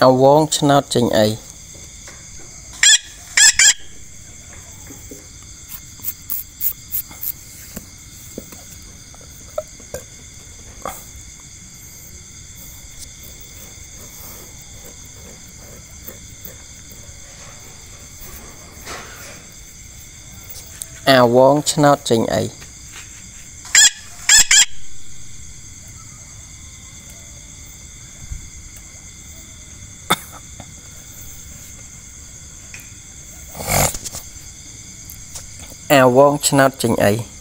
អាវងឆ្នោតចេញអីអាវងឆ្នោតចេញអីអាវងឆ្នោតចេញអី